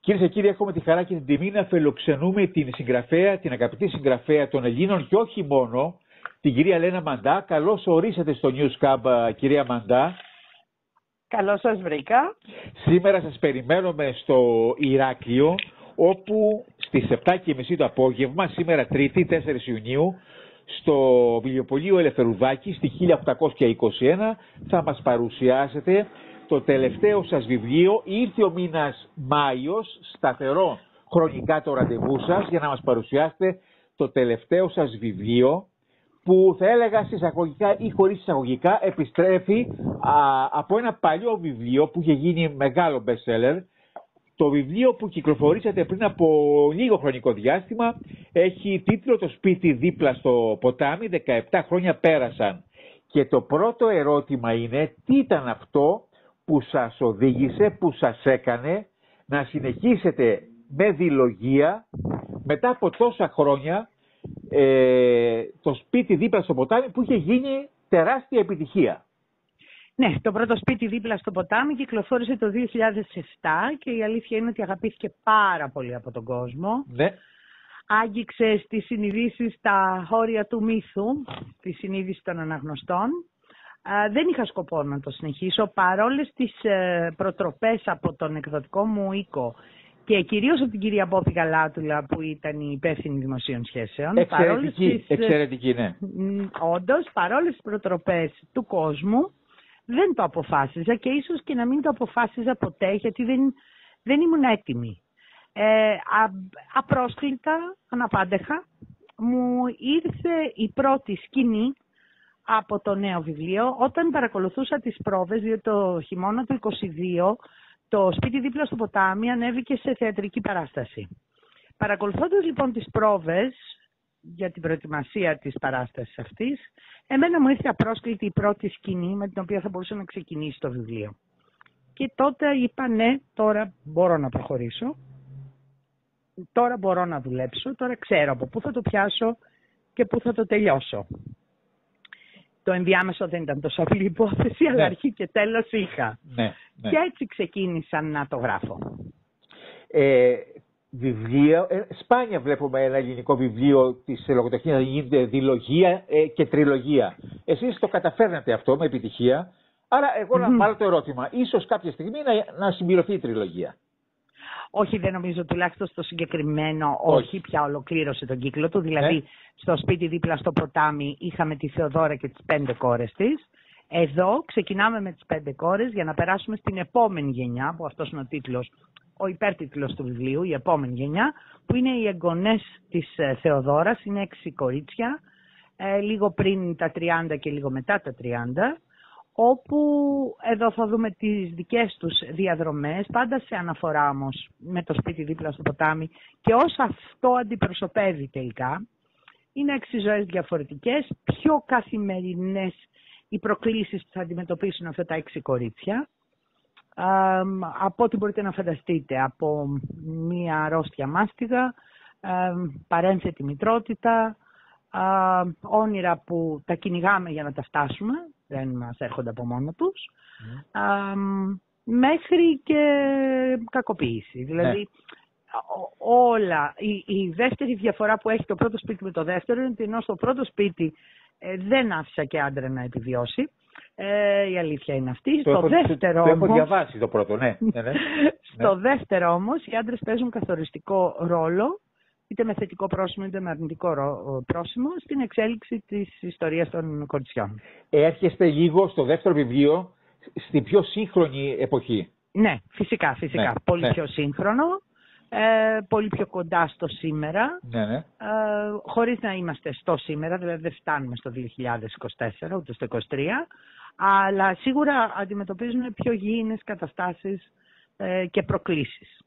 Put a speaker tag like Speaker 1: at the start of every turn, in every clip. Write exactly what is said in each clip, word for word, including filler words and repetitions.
Speaker 1: Κυρίες και κύριοι, έχουμε τη χαρά και την τιμή να φιλοξενούμε την συγγραφέα, την αγαπητή συγγραφέα των Ελλήνων και όχι μόνο, την κυρία Λένα Μαντά. Καλώς ορίσατε στο Newscab, κυρία Μαντά.
Speaker 2: Καλώς σας βρήκα.
Speaker 1: Σήμερα σας περιμένουμε στο Ηράκλειο, όπου στις επτά και μισή το απόγευμα, σήμερα Τρίτη, τέσσερις Ιουνίου, στο βιβλιοπωλείο Ελευθερουδάκη, στη χίλια οκτακόσια είκοσι ένα, θα μας παρουσιάσετε το τελευταίο σας βιβλίο. Ήρθε ο μήνας Μάιος, σταθερό χρονικά το ραντεβού σας, για να μας παρουσιάσετε το τελευταίο σας βιβλίο, που θα έλεγα εισαγωγικά ή χωρίς εισαγωγικά επιστρέφει α, από ένα παλιό βιβλίο που είχε γίνει μεγάλο best seller. Το βιβλίο που κυκλοφορήσατε πριν από λίγο χρονικό διάστημα έχει τίτλο «Το σπίτι δίπλα στο ποτάμι, δεκαεπτά χρόνια πέρασαν». Και το πρώτο ερώτημα είναι, τι ήταν αυτό που σας οδήγησε, που σας έκανε να συνεχίσετε με δειλογία μετά από τόσα χρόνια ε, το σπίτι δίπλα στο ποτάμι, που είχε γίνει τεράστια επιτυχία.
Speaker 2: Ναι, το πρώτο σπίτι δίπλα στο ποτάμι κυκλοφόρησε το δύο χιλιάδες επτά και η αλήθεια είναι ότι αγαπήθηκε πάρα πολύ από τον κόσμο.
Speaker 1: Ναι.
Speaker 2: Άγγιξε στις συνειδήσεις τα όρια του μύθου, τη συνείδηση των αναγνωστών. Uh, δεν είχα σκοπό να το συνεχίσω, παρόλες τις uh, προτροπές από τον εκδοτικό μου οίκο και κυρίως από την κυρία Μπόφη Γαλάτουλα, που ήταν η υπεύθυνη δημοσίων σχέσεων.
Speaker 1: Εξαιρετική,
Speaker 2: τις,
Speaker 1: εξαιρετική, ναι.
Speaker 2: Όντως, παρόλες τις προτροπές του κόσμου, δεν το αποφάσιζα και ίσως και να μην το αποφάσιζα ποτέ, γιατί δεν, δεν ήμουν έτοιμη. Ε, α, απρόσκλητα, αναπάντεχα, μου ήρθε η πρώτη σκηνή από το νέο βιβλίο, όταν παρακολουθούσα τις πρόβες, διότι το χειμώνα του είκοσι δύο το σπίτι δίπλα στο ποτάμι ανέβηκε σε θεατρική παράσταση. Παρακολουθώντας λοιπόν τις πρόβες για την προετοιμασία της παράστασης αυτής, εμένα μου ήρθε απρόσκλητη η πρώτη σκηνή με την οποία θα μπορούσε να ξεκινήσει το βιβλίο. Και τότε είπα, ναι, τώρα μπορώ να προχωρήσω, τώρα μπορώ να δουλέψω, τώρα ξέρω από πού θα το πιάσω και πού θα το τελειώσω. Το ενδιάμεσο δεν ήταν τόσο απλή υπόθεση, αλλά
Speaker 1: ναι.
Speaker 2: αρχή και τέλος είχα.
Speaker 1: Ναι, ναι.
Speaker 2: Και έτσι ξεκίνησα να το γράφω.
Speaker 1: Ε, βιβλίο, ε, σπάνια βλέπουμε ένα ελληνικό βιβλίο της λογοτεχνίας να γίνεται διλογία ε, και τριλογία. Εσείς το καταφέρνατε αυτό με επιτυχία, άρα εγώ mm-hmm. να βάλω το ερώτημα, ίσως κάποια στιγμή να, να συμπληρωθεί η τριλογία.
Speaker 2: Όχι, δεν νομίζω, τουλάχιστον στο συγκεκριμένο, όχι, όχι πια ολοκλήρωσε τον κύκλο του. Δηλαδή, ναι. στο σπίτι δίπλα στο ποτάμι είχαμε τη Θεοδώρα και τις πέντε κόρες της. Εδώ ξεκινάμε με τις πέντε κόρες για να περάσουμε στην επόμενη γενιά, που αυτός είναι ο τίτλος, ο υπέρτιτλος του βιβλίου, η επόμενη γενιά, που είναι οι εγγονές της Θεοδώρας, είναι έξι κορίτσια, ε, λίγο πριν τα τριάντα και λίγο μετά τα τριάντα. Όπου εδώ θα δούμε τις δικές τους διαδρομές, πάντα σε αναφορά όμως με το σπίτι δίπλα στο ποτάμι, και όσα αυτό αντιπροσωπεύει τελικά. Είναι έξι ζωές διαφορετικές, πιο καθημερινές οι προκλήσεις που θα αντιμετωπίσουν αυτά τα έξι κορίτσια, α, από ό,τι μπορείτε να φανταστείτε, από μία αρρώστια μάστιγα, α, παρένθετη μητρότητα, α, όνειρα που τα κυνηγάμε για να τα φτάσουμε, δεν μας έρχονται από μόνο τους, mm. α, μέχρι και κακοποίηση. Δηλαδή, ναι. όλα, η, η δεύτερη διαφορά που έχει το πρώτο σπίτι με το δεύτερο είναι ότι ενώ στο πρώτο σπίτι ε, δεν άφησα και άντρα να επιβιώσει. Ε, η αλήθεια είναι αυτή.
Speaker 1: Το,
Speaker 2: στο
Speaker 1: έχω,
Speaker 2: δεύτερο,
Speaker 1: το, το
Speaker 2: όμως,
Speaker 1: έχω διαβάσει το πρώτο, ναι. ναι, ναι.
Speaker 2: Στο δεύτερο όμως, οι άντρες παίζουν καθοριστικό ρόλο, είτε με θετικό πρόσημο είτε με αρνητικό πρόσημο, στην εξέλιξη της ιστορίας των κοριτσιών.
Speaker 1: Έρχεστε λίγο στο δεύτερο βιβλίο, στην πιο σύγχρονη εποχή.
Speaker 2: Ναι, φυσικά, φυσικά.
Speaker 1: Ναι,
Speaker 2: πολύ
Speaker 1: ναι.
Speaker 2: πιο σύγχρονο, ε, πολύ πιο κοντά στο σήμερα,
Speaker 1: ναι, ναι.
Speaker 2: Ε, χωρίς να είμαστε στο σήμερα, δηλαδή δεν φτάνουμε στο δύο χιλιάδες είκοσι τέσσερα ούτε στο είκοσι τρία, αλλά σίγουρα αντιμετωπίζουν πιο γήινες καταστάσεις ε, και προκλήσεις.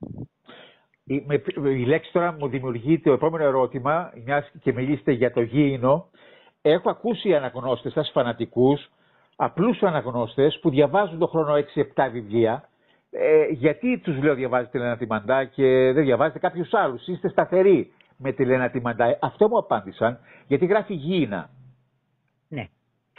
Speaker 1: Η, με, η λέξη τώρα μου δημιουργεί το επόμενο ερώτημα, μιας και μιλήσετε για το γήινο. Έχω ακούσει αναγνώστες σας, φανατικούς, απλούς αναγνώστες που διαβάζουν το χρόνο έξι επτά βιβλία. Ε, γιατί τους λέω διαβάζετε Λένα τη Μαντά και δεν διαβάζετε κάποιους άλλους? Είστε σταθεροί με τη Λένα τη Μαντά. Αυτό μου απάντησαν, γιατί γράφει γήινα.
Speaker 2: Ναι.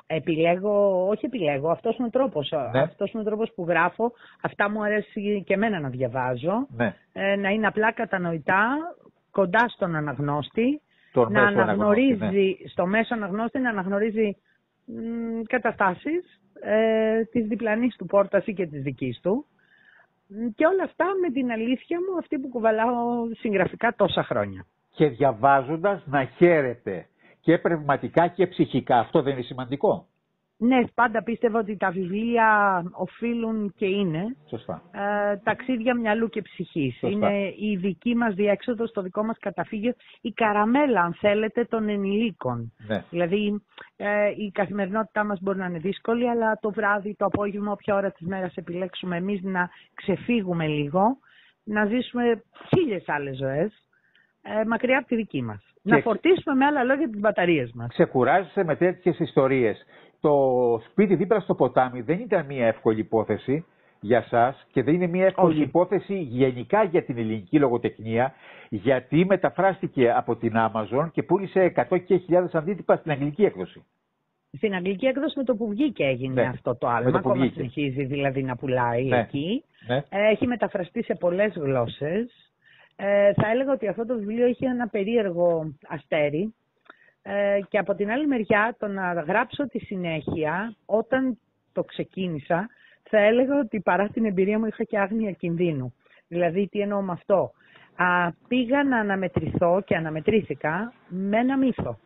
Speaker 2: Επιλέγω, όχι επιλέγω, αυτός είναι ο τρόπος.
Speaker 1: Ναι.
Speaker 2: Αυτός είναι ο τρόπος που γράφω. Αυτά μου αρέσει και εμένα να διαβάζω.
Speaker 1: Ναι.
Speaker 2: Ε, να είναι απλά κατανοητά, κοντά στον αναγνώστη.
Speaker 1: Τον
Speaker 2: να
Speaker 1: μέσο
Speaker 2: αναγνωρίζει,
Speaker 1: αναγνώστη, ναι.
Speaker 2: στο μέσο αναγνώστη να αναγνωρίζει μ, καταστάσεις ε, της διπλανής του πόρτας ή και της δικής του. Και όλα αυτά με την αλήθεια μου, αυτή που κουβαλάω συγγραφικά τόσα χρόνια.
Speaker 1: Και διαβάζοντας να χαίρεται και πνευματικά και ψυχικά. Αυτό δεν είναι σημαντικό?
Speaker 2: Ναι, πάντα πίστευα ότι τα βιβλία οφείλουν και είναι
Speaker 1: Σωστά.
Speaker 2: ε, ταξίδια μυαλού και ψυχής.
Speaker 1: Σωστά.
Speaker 2: Είναι η δική μας διέξοδος, το δικό μας καταφύγιο, η καραμέλα, αν θέλετε, των ενηλίκων.
Speaker 1: Ναι.
Speaker 2: Δηλαδή, ε, η καθημερινότητά μας μπορεί να είναι δύσκολη, αλλά το βράδυ, το απόγευμα, όποια ώρα της μέρας επιλέξουμε εμείς να ξεφύγουμε λίγο, να ζήσουμε χίλιες άλλες ζωές, ε, μακριά από τη δική μας. Και να φορτίσουμε με άλλα λόγια τις μπαταρίες μας.
Speaker 1: Ξεκουράζεσαι με τέτοιες ιστορίες. Το σπίτι δίπλα στο ποτάμι δεν ήταν μια εύκολη υπόθεση για σας και δεν είναι μια εύκολη
Speaker 2: Όχι.
Speaker 1: υπόθεση γενικά για την ελληνική λογοτεχνία, γιατί μεταφράστηκε από την Amazon και πούλησε εκατό χιλιάδες αντίτυπα στην αγγλική έκδοση.
Speaker 2: Στην αγγλική έκδοση με το που βγήκε έγινε
Speaker 1: Ναι.
Speaker 2: αυτό το άλμα,
Speaker 1: που
Speaker 2: ακόμα
Speaker 1: βγήκε.
Speaker 2: συνεχίζει δηλαδή να πουλάει
Speaker 1: Ναι.
Speaker 2: εκεί.
Speaker 1: Ναι.
Speaker 2: Έχει μεταφραστεί σε πολλές γλώσσες. Ε, θα έλεγα ότι αυτό το βιβλίο έχει ένα περίεργο αστέρι. Ε, και από την άλλη μεριά, το να γράψω τη συνέχεια, όταν το ξεκίνησα, θα έλεγα ότι παρά την εμπειρία μου είχα και άγνοια κινδύνου. Δηλαδή, τι εννοώ με αυτό? Α, πήγα να αναμετρηθώ και αναμετρήθηκα με ένα μύθο.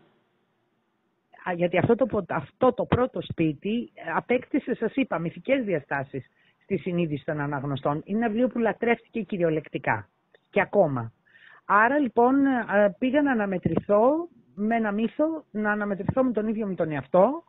Speaker 2: Α, γιατί αυτό το, αυτό το πρώτο σπίτι απέκτησε, σας είπα, μυθικές διαστάσεις στη συνείδηση των αναγνωστών. Είναι ένα βιβλίο που λατρεύτηκε κυριολεκτικά και ακόμα. Άρα λοιπόν πήγα να αναμετρηθώ με ένα μύθο, να αναμετρηθώ με τον ίδιο με τον εαυτό.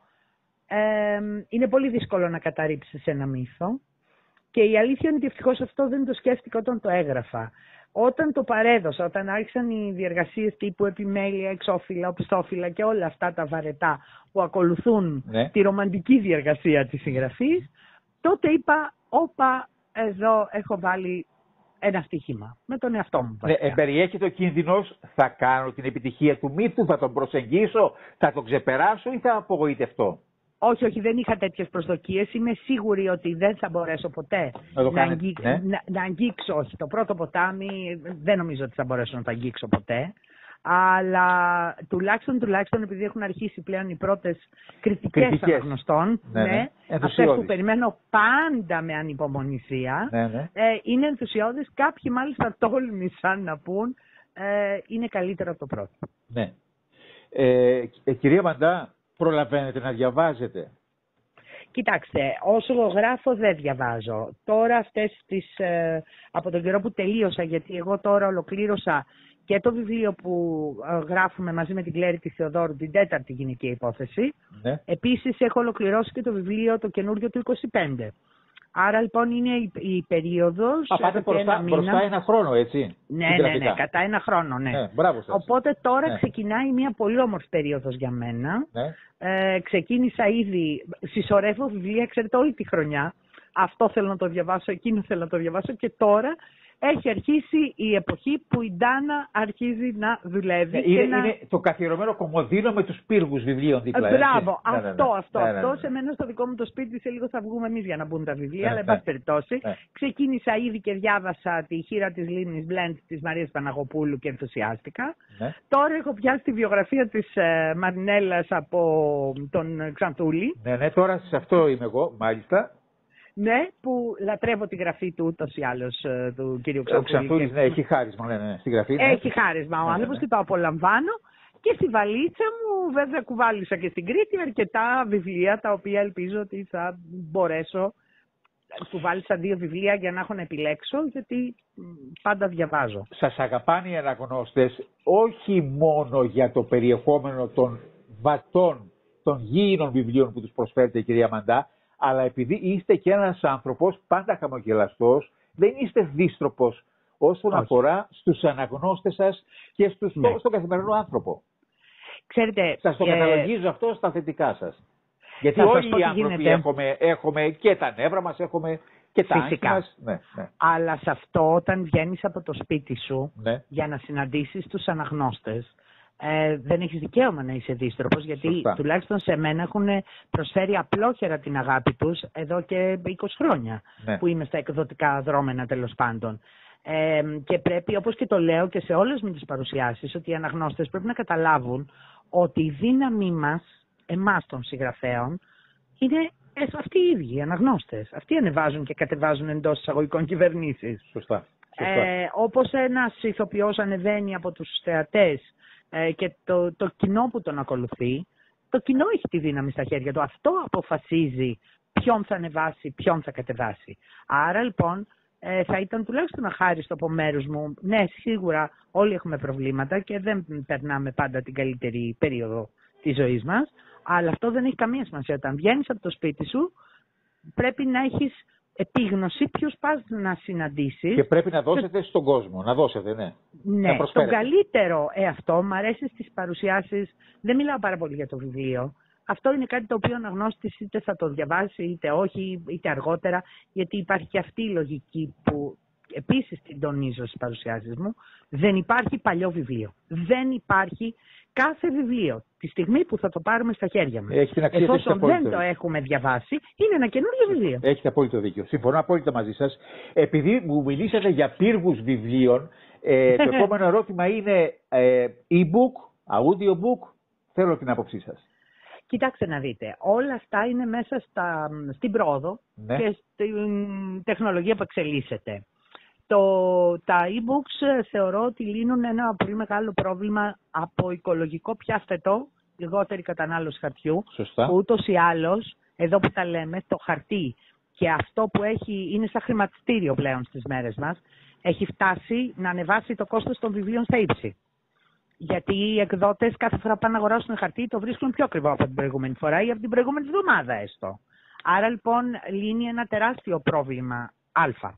Speaker 2: Ε, είναι πολύ δύσκολο να καταρρύψεις ένα μύθο και η αλήθεια είναι ότι ευτυχώς αυτό δεν το σκέφτηκα όταν το έγραφα. Όταν το παρέδωσα, όταν άρχισαν οι διεργασίες τύπου επιμέλεια, εξώφυλλα, οπισθόφυλλα και όλα αυτά τα βαρετά που ακολουθούν
Speaker 1: Ναι.
Speaker 2: τη ρομαντική διεργασία της συγγραφής, τότε είπα, όπα, εδώ έχω βάλει ένα στοίχημα με τον εαυτό μου.
Speaker 1: Ναι, εμπεριέχεται ο κίνδυνος, θα κάνω την επιτυχία του μύθου, θα τον προσεγγίσω, θα τον ξεπεράσω ή θα απογοητευτώ?
Speaker 2: Όχι, όχι, δεν είχα τέτοιες προσδοκίες. Είμαι σίγουρη ότι δεν θα μπορέσω ποτέ
Speaker 1: να, το
Speaker 2: να,
Speaker 1: κάνετε,
Speaker 2: αγγί...
Speaker 1: ναι.
Speaker 2: να, να αγγίξω. Όχι, το πρώτο ποτάμι δεν νομίζω ότι θα μπορέσω να το αγγίξω ποτέ. Αλλά τουλάχιστον, τουλάχιστον επειδή έχουν αρχίσει πλέον οι πρώτες κριτικές αναγνωστών,
Speaker 1: ναι, ναι.
Speaker 2: ναι, αυτές που περιμένω πάντα με ανυπομονησία,
Speaker 1: ναι, ναι.
Speaker 2: Ε, είναι ενθουσιώδεις. Κάποιοι μάλιστα τόλμησαν να πούν ε, είναι καλύτερο από το πρώτο.
Speaker 1: Ναι. Ε, ε, κυρία Μαντά, προλαβαίνετε να διαβάζετε?
Speaker 2: Κοιτάξτε, όσο γράφω δεν διαβάζω. Τώρα αυτές τις, ε, από τον καιρό που τελείωσα, γιατί εγώ τώρα ολοκλήρωσα και το βιβλίο που ε, γράφουμε μαζί με την Κλέρη τη Θεοδόρου, την τέταρτη γυναικεία υπόθεση.
Speaker 1: Ναι.
Speaker 2: Επίσης έχω ολοκληρώσει και το βιβλίο το καινούριο του είκοσι πέντε. Άρα λοιπόν είναι η, η περίοδος...
Speaker 1: Α, πάτε μπροστά ένα, μπροστά ένα χρόνο, έτσι?
Speaker 2: Ναι, ναι, ναι, κατά ένα χρόνο, ναι.
Speaker 1: ναι μπράβο σας.
Speaker 2: Οπότε τώρα
Speaker 1: ναι.
Speaker 2: ξεκινάει μια πολύ όμορφη περίοδος για μένα.
Speaker 1: Ναι.
Speaker 2: Ε, ξεκίνησα ήδη, συσσωρεύω βιβλία, ξέρετε, όλη τη χρονιά. Αυτό θέλω να το διαβάσω, εκείνο θέλω να το διαβάσω και τώρα έχει αρχίσει η εποχή που η Ντάνα αρχίζει να δουλεύει.
Speaker 1: Ναι,
Speaker 2: και
Speaker 1: είναι,
Speaker 2: να...
Speaker 1: είναι το καθιερωμένο κομμωδίνο με τους πύργους βιβλίων δίπλα.
Speaker 2: Ε, μπράβο,
Speaker 1: ναι,
Speaker 2: αυτό,
Speaker 1: ναι, ναι.
Speaker 2: αυτό,
Speaker 1: ναι, ναι, ναι.
Speaker 2: αυτό. Σε μένα στο δικό μου το σπίτι σε λίγο θα βγούμε εμείς για να μπουν τα βιβλία,
Speaker 1: ναι,
Speaker 2: αλλά εν
Speaker 1: ναι.
Speaker 2: πάση περιπτώσει.
Speaker 1: Ναι.
Speaker 2: Ξεκίνησα ήδη και διάβασα τη Χείρα της Λίμνης Blend της Μαρίας Παναγοπούλου και ενθουσιάστηκα.
Speaker 1: Ναι.
Speaker 2: Τώρα έχω πιάσει τη βιογραφία της ε, Μαρινέλλας από τον Ξανθούλη.
Speaker 1: Ναι, ναι, τώρα σε αυτό είμαι εγώ, μάλιστα.
Speaker 2: Ναι, που λατρεύω τη γραφή του ούτως ή άλλως ε, του κύριου Ξανθούλη.
Speaker 1: Ο Ξανθούλης, ναι, έχει χάρισμα, ναι, ναι, στη γραφή. Ναι.
Speaker 2: Έχει χάρισμα ο
Speaker 1: ναι,
Speaker 2: άνθρωπος
Speaker 1: ναι, ναι.
Speaker 2: και το απολαμβάνω. Και στη βαλίτσα μου βέβαια κουβάλισα και στην Κρήτη αρκετά βιβλία τα οποία ελπίζω ότι θα μπορέσω. Κουβάλισα δύο βιβλία για να έχω να επιλέξω γιατί πάντα διαβάζω.
Speaker 1: Σας αγαπάνε οι αναγνώστες όχι μόνο για το περιεχόμενο των βατών, των γήινων βιβλίων που τους προσφέρετε, κυρία Μαντά, αλλά επειδή είστε και ένας άνθρωπος πάντα χαμογελαστός, δεν είστε δύστροπος όσον
Speaker 2: όχι.
Speaker 1: αφορά στους αναγνώστες σας και στους,
Speaker 2: ναι.
Speaker 1: στον καθημερινό άνθρωπο.
Speaker 2: Ξέρετε,
Speaker 1: σας το
Speaker 2: ε...
Speaker 1: καταλογίζω αυτό στα θετικά σας. Γιατί
Speaker 2: θα
Speaker 1: όλοι
Speaker 2: σας
Speaker 1: οι άνθρωποι έχουμε, έχουμε και τα νεύρα μας, έχουμε και τα άγχη μας. Ναι, ναι.
Speaker 2: Αλλά σε αυτό όταν βγαίνεις από το σπίτι σου
Speaker 1: ναι.
Speaker 2: για να συναντήσεις τους αναγνώστες, Ε, δεν έχεις δικαίωμα να είσαι δύστροπος, γιατί
Speaker 1: Σωστά.
Speaker 2: τουλάχιστον σε μένα έχουν προσφέρει απλόχερα την αγάπη τους εδώ και είκοσι χρόνια,
Speaker 1: ναι.
Speaker 2: που είμαι στα εκδοτικά δρόμενα, τέλος πάντων. Ε, και πρέπει, όπως και το λέω και σε όλες μου τις παρουσιάσεις, ότι οι αναγνώστες πρέπει να καταλάβουν ότι η δύναμή μας, εμάς των συγγραφέων, είναι αυτοί οι ίδιοι οι αναγνώστες. Αυτοί ανεβάζουν και κατεβάζουν εντός εισαγωγικών κυβερνήσεις.
Speaker 1: Σωστά. Σωστά.
Speaker 2: Ε, όπως ένας ηθοποιός ανεβαίνει από τους θεατές ε, και το, το κοινό που τον ακολουθεί, το κοινό έχει τη δύναμη στα χέρια του. Αυτό αποφασίζει ποιον θα ανεβάσει, ποιον θα κατεβάσει. Άρα λοιπόν ε, θα ήταν τουλάχιστον αχάριστο από μέρους μου. Ναι, σίγουρα όλοι έχουμε προβλήματα και δεν περνάμε πάντα την καλύτερη περίοδο της ζωής μας, αλλά αυτό δεν έχει καμία σημασία. Όταν βγαίνεις από το σπίτι σου, πρέπει να έχεις επίγνωση ποιους πας να συναντήσεις.
Speaker 1: Και πρέπει να δώσετε στον κόσμο, να δώσετε, ναι.
Speaker 2: Ναι, τον καλύτερο εαυτό. Μ' αρέσει στις παρουσιάσεις, δεν μιλάω πάρα πολύ για το βιβλίο. Αυτό είναι κάτι το οποίο ο αναγνώστης είτε θα το διαβάσει, είτε όχι, είτε αργότερα, γιατί υπάρχει και αυτή η λογική που επίσης την τονίζω στις παρουσιάσεις μου. Δεν υπάρχει παλιό βιβλίο. Δεν υπάρχει κάθε βιβλίο. Τη στιγμή που θα το πάρουμε στα χέρια μας, εφόσον δεν το έχουμε διαβάσει, είναι ένα καινούργιο βιβλίο.
Speaker 1: Έχετε απόλυτο δίκιο. Συμφωνώ απόλυτα μαζί σας. Επειδή μου μιλήσατε για πύργους βιβλίων, ε, το επόμενο ερώτημα είναι ε, e-book, audiobook. Θέλω την άποψή σας.
Speaker 2: Κοιτάξτε να δείτε, όλα αυτά είναι μέσα στα, στην πρόοδο, ναι, και στην τεχνολογία που εξελίσσεται. Το, τα e-books θεωρώ ότι λύνουν ένα πολύ μεγάλο πρόβλημα από οικολογικό πιάσθετο, λιγότερη κατανάλωση χαρτιού.
Speaker 1: Σωστά.
Speaker 2: Που ούτως ή άλλως, εδώ που τα λέμε, το χαρτί και αυτό που έχει, είναι σαν χρηματιστήριο πλέον στις μέρες μας, έχει φτάσει να ανεβάσει το κόστος των βιβλίων στα ύψη. Γιατί οι εκδότες κάθε φορά πάνε να αγοράσουν χαρτί, το βρίσκουν πιο ακριβό από την προηγούμενη φορά ή από την προηγούμενη εβδομάδα έστω. Άρα λοιπόν λύνει ένα τεράστιο πρόβλημα α.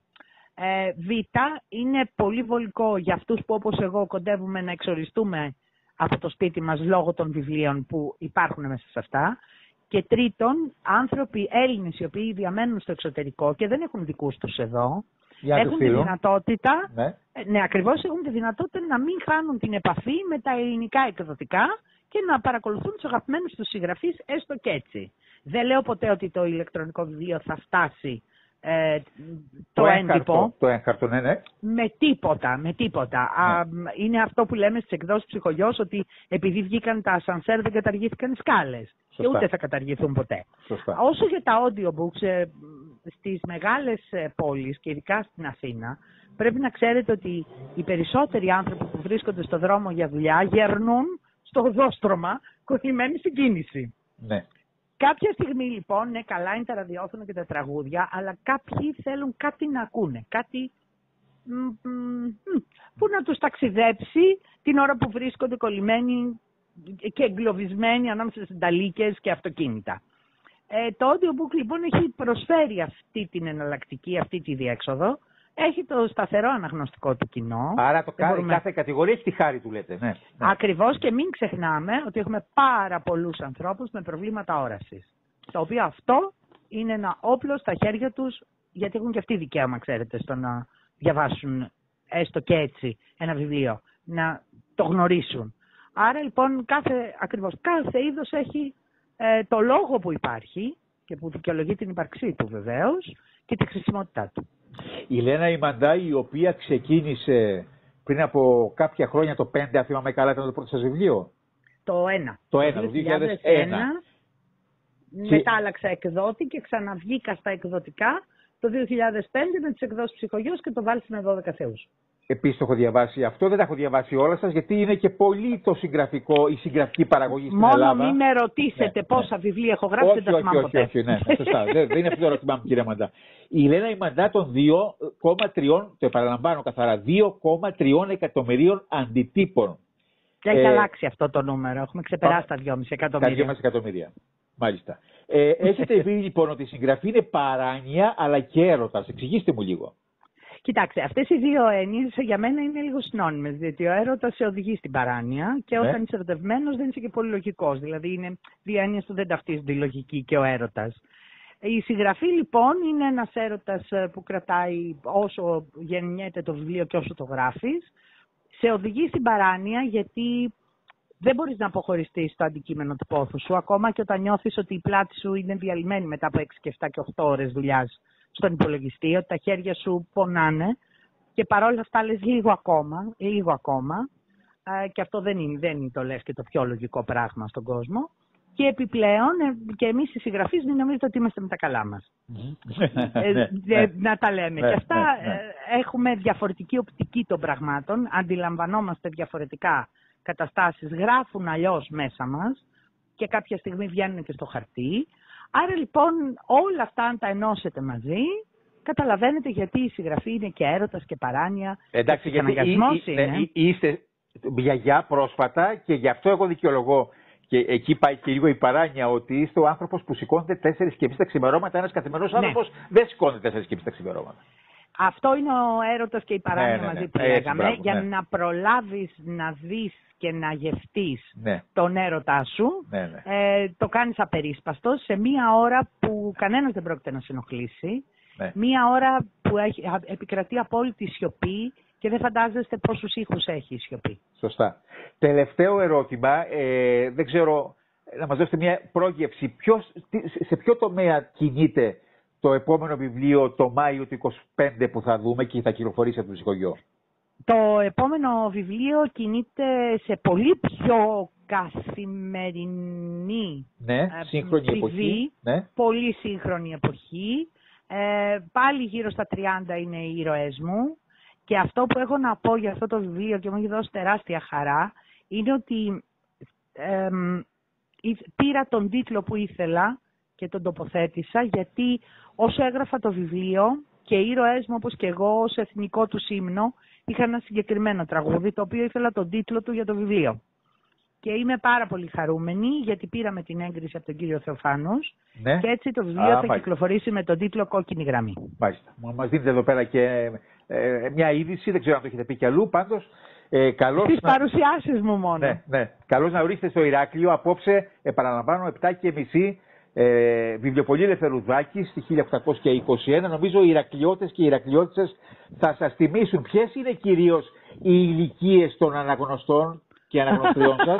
Speaker 2: Ε, β, είναι πολύ βολικό για αυτούς που όπως εγώ κοντεύουμε να εξοριστούμε από το σπίτι μας λόγω των βιβλίων που υπάρχουν μέσα σε αυτά. Και τρίτον, άνθρωποι Έλληνες οι οποίοι διαμένουν στο εξωτερικό και δεν έχουν δικούς τους εδώ, έχουν τη δυνατότητα,
Speaker 1: ναι.
Speaker 2: ναι, ακριβώς έχουν τη δυνατότητα να μην χάνουν την επαφή με τα ελληνικά εκδοτικά και να παρακολουθούν τους αγαπημένους τους συγγραφείς έστω και έτσι. Δεν λέω ποτέ ότι το ηλεκτρονικό βιβλίο θα φτάσει ε, το, το έντυπο.
Speaker 1: Το έγχαρτο, ναι, ναι.
Speaker 2: Με τίποτα, με τίποτα. Ναι. Α, είναι αυτό που λέμε στις εκδόσεις Ψυχογιός, ότι επειδή βγήκαν τα ασανσέρ δεν καταργήθηκαν οι σκάλες. Και ούτε θα καταργηθούν ποτέ.
Speaker 1: Σωστά.
Speaker 2: Όσο για τα audiobooks, ε, στις μεγάλες πόλεις και ειδικά στην Αθήνα, πρέπει να ξέρετε ότι οι περισσότεροι άνθρωποι που βρίσκονται στο δρόμο για δουλειά γερνούν στο οδόστρωμα κολλημένοι στην κίνηση.
Speaker 1: Ναι.
Speaker 2: Κάποια στιγμή λοιπόν, ναι, καλά είναι τα ραδιόφωνα και τα τραγούδια, αλλά κάποιοι θέλουν κάτι να ακούνε, κάτι μ, μ, μ, που να τους ταξιδέψει την ώρα που βρίσκονται κολλημένοι και εγκλωβισμένοι ανάμεσα σε νταλίκες και αυτοκίνητα. Ε, το audiobook λοιπόν έχει προσφέρει αυτή την εναλλακτική, αυτή τη διέξοδο. Έχει το σταθερό αναγνωστικό του κοινό.
Speaker 1: Άρα το κάθε, μπορούμε... κάθε κατηγορία έχει τη χάρη του, λέτε. Ναι, ναι.
Speaker 2: Ακριβώς, και μην ξεχνάμε ότι έχουμε πάρα πολλούς ανθρώπους με προβλήματα όρασης. Το οποίο αυτό είναι ένα όπλο στα χέρια τους, γιατί έχουν και αυτοί δικαίωμα, ξέρετε, στο να διαβάσουν έστω και έτσι ένα βιβλίο, να το γνωρίσουν. Άρα λοιπόν κάθε, ακριβώς, κάθε είδος έχει ε, το λόγο που υπάρχει και που δικαιολογεί την ύπαρξή του βεβαίως και τη χρησιμότητά του.
Speaker 1: Η Λένα Ιμαντά, η οποία ξεκίνησε πριν από κάποια χρόνια, το πέντε, αν θυμάμαι καλά, ήταν το πρώτο σας βιβλίο.
Speaker 2: Το ένα.
Speaker 1: Το ένα, το δύο χιλιάδες ένα.
Speaker 2: Και... Μετά άλλαξα εκδότη και ξαναβγήκα στα εκδοτικά το δύο χιλιάδες πέντε με τις εκδόσεις Ψυχογιός και το βάλει με δώδεκα θεούς.
Speaker 1: Επίσης το έχω διαβάσει αυτό, δεν τα έχω διαβάσει όλα σας, γιατί είναι και πολύ το συγγραφικό, η συγγραφική παραγωγή στην
Speaker 2: Μόνο
Speaker 1: Ελλάδα.
Speaker 2: Μόνο μην με ρωτήσετε ναι, πόσα ναι. βιβλία έχω γράψει, δεν τα θυμάμαι
Speaker 1: όχι,
Speaker 2: ποτέ.
Speaker 1: Όχι, όχι, ναι, σωστά. δεν, δεν είναι αυτό το ερώτημά μου, κύριε Μαντά. Η Λένα Ιμαντά των δύο κόμμα τρία, το επαναλαμβάνω καθαρά, δύο κόμμα τρία εκατομμυρίων αντιτύπων.
Speaker 2: Και έχει ε, αλλάξει αυτό το νούμερο, έχουμε ξεπεράσει τα δυόμισι εκατομμύρια.
Speaker 1: Τα δυόμισι εκατομμύρια, μάλιστα. Ε, έχετε πει λοιπόν ότι η συγγραφή είναι παράνοια αλλά και έρωτας. Εξηγήστε μου λίγο.
Speaker 2: Κοιτάξτε, αυτές οι δύο έννοιες για μένα είναι λίγο συνώνυμες, διότι ο έρωτας σε οδηγεί στην παράνοια και όταν ναι. είσαι ερωτευμένος δεν είσαι και πολύ λογικός. Δηλαδή είναι δύο έννοιες που δεν ταυτίζονται, η λογική και ο έρωτας. Η συγγραφή λοιπόν είναι ένας έρωτας που κρατάει όσο γεννιέται το βιβλίο και όσο το γράφεις. Σε οδηγεί στην παράνοια γιατί δεν μπορείς να αποχωριστείς το αντικείμενο του πόθου σου, ακόμα και όταν νιώθεις ότι η πλάτη σου είναι διαλυμένη μετά από έξι και επτά και οκτώ ώρες δουλειάς στον υπολογιστή, ότι τα χέρια σου πονάνε και παρόλα αυτά λες λίγο ακόμα, λίγο ακόμα, ε, και αυτό δεν είναι, δεν είναι το λες και το πιο λογικό πράγμα στον κόσμο. Και επιπλέον, ε, και εμείς οι συγγραφείς μην νομίζετε ότι είμαστε με τα καλά μας. ε, ε, να τα λέμε. Και αυτά ε, έχουμε διαφορετική οπτική των πραγμάτων, αντιλαμβανόμαστε διαφορετικά καταστάσεις, γράφουν αλλιώς μέσα μας και κάποια στιγμή βγαίνουν και στο χαρτί. Άρα λοιπόν όλα αυτά αν τα ενώσετε μαζί, καταλαβαίνετε γιατί η συγγραφή είναι και έρωτας και παράνοια.
Speaker 1: Εντάξει,
Speaker 2: και
Speaker 1: γιατί ή, ή,
Speaker 2: είναι.
Speaker 1: Ή, είστε γιαγιά πρόσφατα και γι' αυτό εγώ δικαιολογώ. Και εκεί πάει και λίγο η παράνοια ότι είστε ο άνθρωπος που σηκώνεται τέσσερις και μισή τα ξημερώματα. Ένας καθημερινός άνθρωπος ναι. δεν σηκώνεται τέσσερις και μισή τα ξημερώματα. Αυτό
Speaker 2: είναι ο έρωτας και η παράνοια ναι, ναι, ναι. μαζί που
Speaker 1: Έτσι,
Speaker 2: λέγαμε.
Speaker 1: μπράβο,
Speaker 2: για
Speaker 1: ναι.
Speaker 2: να προλάβεις να δεις και να γευτείς
Speaker 1: ναι.
Speaker 2: τον έρωτά σου,
Speaker 1: ναι, ναι.
Speaker 2: Ε, το κάνεις απερίσπαστο σε μία ώρα που κανένας δεν πρόκειται να σε ενοχλήσει. Ναι. Μία ώρα που έχει, επικρατεί απόλυτη σιωπή και δεν φαντάζεστε πόσους ήχους έχει η σιωπή.
Speaker 1: Σωστά. Τελευταίο ερώτημα, ε, δεν ξέρω, να μας δώσετε μια πρόγευση. Ποιος, σε ποιο τομέα κινείται το επόμενο βιβλίο το Μάιο του είκοσι πέντε που θα δούμε και θα κυκλοφορήσει από το ψυχογειό?
Speaker 2: Το επόμενο βιβλίο κινείται σε πολύ πιο καθημερινή
Speaker 1: ναι, σύγχρονη
Speaker 2: πηδή,
Speaker 1: εποχή. Ναι.
Speaker 2: Πολύ σύγχρονη εποχή. Ε, πάλι γύρω στα τριάντα είναι οι ήρωές μου. Και αυτό που έχω να πω για αυτό το βιβλίο και μου έχει δώσει τεράστια χαρά είναι ότι ε, πήρα τον τίτλο που ήθελα και τον τοποθέτησα, γιατί όσο έγραφα το βιβλίο και οι ήρωές μου όπως και εγώ ως εθνικό του ύμνο είχα ένα συγκεκριμένο τραγούδι το οποίο ήθελα τον τίτλο του για το βιβλίο. Και είμαι πάρα πολύ χαρούμενη γιατί πήραμε την έγκριση από τον κύριο Θεοφάνους ναι. και έτσι το βιβλίο Α, θα μάλιστα. κυκλοφορήσει με τον τίτλο Κόκκινη Γραμμή.
Speaker 1: Μάλιστα. Μας δίνετε εδώ πέρα και ε, μια είδηση, δεν ξέρω αν το έχετε πει κι αλλού, πάντως ε, καλώς
Speaker 2: Στις
Speaker 1: να...
Speaker 2: παρουσιάσεις μου μόνο.
Speaker 1: Ναι, ναι. Καλώς να ορίσετε στο Ηράκλειο απόψε, επαναλαμβάνω, επτά και μισή, ε, βιβλιοπωλή Ελευθερουδάκη στη χίλια οκτακόσια είκοσι ένα. Νομίζω οι Ηρακλειώτες και οι Ηρακλειώτισσες θα σας θυμίσουν ποιες είναι κυρίως οι ηλικίες των αναγνωστών και αναγνωστριών σας.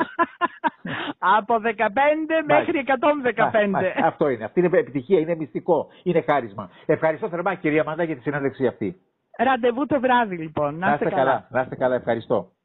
Speaker 2: Από δεκαπέντε μέχρι εκατόν δεκαπέντε.
Speaker 1: Αυτό είναι. Αυτή είναι επιτυχία, είναι μυστικό, είναι χάρισμα. Ευχαριστώ θερμά κυρία Μάντα για τη συνέντευξη αυτή.
Speaker 2: Ραντεβού το βράδυ λοιπόν. Να είστε καλά.
Speaker 1: Να είστε καλά, ευχαριστώ.